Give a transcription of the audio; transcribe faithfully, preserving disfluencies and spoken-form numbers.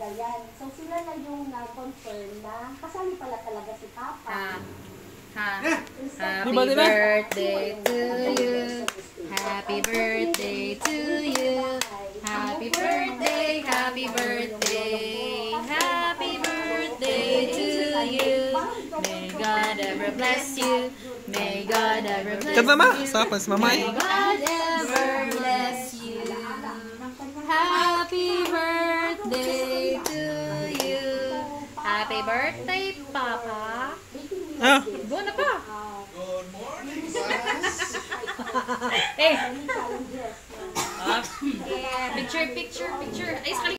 talaga yan. So sila na yung nag-confirm na kasali pala talaga si Papa. Ha. Ha. Happy Diba, diba? birthday to you. Happy birthday to you. Happy birthday, happy birthday. Happy birthday to you. May God ever bless you. May God ever bless you. Kat mama, sapa si mamay. May God ever bless you. Happy birthday to you. Happy birthday, Papa. Ah. Go na pa. Good morning, class. Eh. Picture, picture, picture. Ay,